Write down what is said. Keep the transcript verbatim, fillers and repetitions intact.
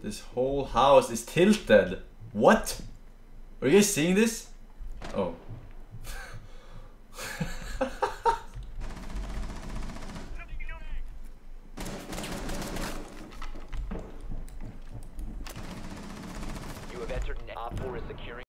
This whole house is tilted. What? Are you guys seeing this? Oh. You have entered an op four is securing.